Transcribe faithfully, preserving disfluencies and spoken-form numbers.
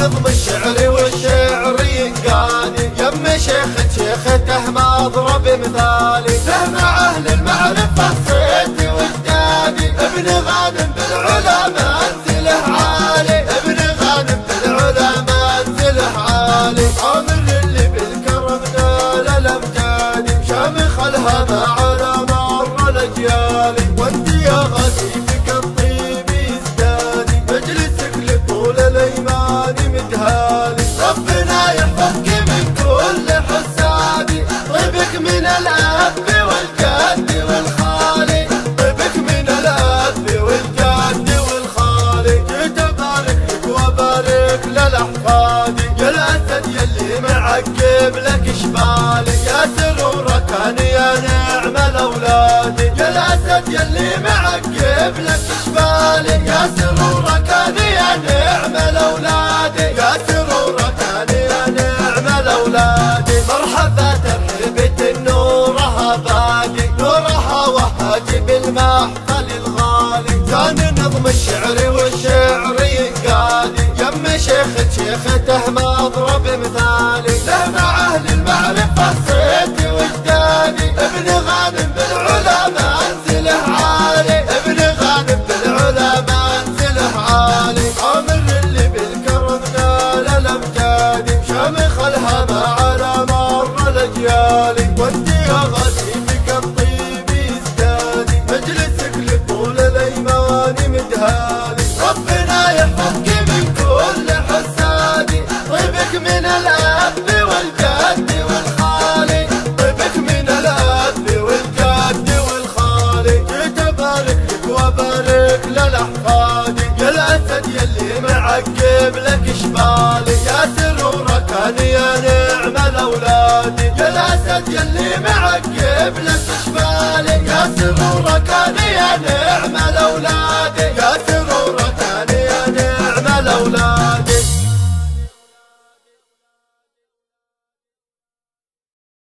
نظم الشعر والشعر ينقادي يم شيخة شيخته ما اضرب مثالي سمع اهل المعرفة صيت وجدادي ابن غانم بالعلا منزله عالي ابن غانم بالعلا منزله عالي عامر اللي بالكرم نال الامجادي شامخ الهمى على مر الاجيال وانت يا غازي فيك الطيب يزدادي مجلسك لطول الايمان مدهالي ربنا يحفظك من كل حسادي طيبك من الاب والجد والخالي طيبك من الاب والجد والخالي جيت ابارك لك وابارك للاحفادي يا الاسد يلي معقب لك شمالي يا سرورك انا يا نعم الاولادي يا الاسد يلي معقب لك شمالي يا سرورك انا يا نعم الاولادي يا سرورك انا يا نعم الاولادي مرحبا ترحبة النورها باقي نورها وهاجي بالمحفل الغالي كان نظم الشعر والشعر ينقادي يم شيخة شيخته ما اضرب مثالي له مع اهل المعرفة صيت وجدادي ابن غانم بالعلا منزله عالي ابن غانم بالعلا منزله عالي عامر اللي بالكرم نال الامجادي شامخ الهمى على مر الاجيال وانت يا غازي فيك الطيب يزدادي مجلسك لطول الايمان مدهالي ربنا يحفظك من كل حسادي طيبك من الاب والجد والخالي طيبك من الاب والجد والخالي جيت ابارك لك وابارك للاحفادي يا الاسد يلي معقب لك شمالي يا سرورك انا يا نعم الاولادي يا الاسد يلي معقب لك شمالي يا سرورك انا يا نعم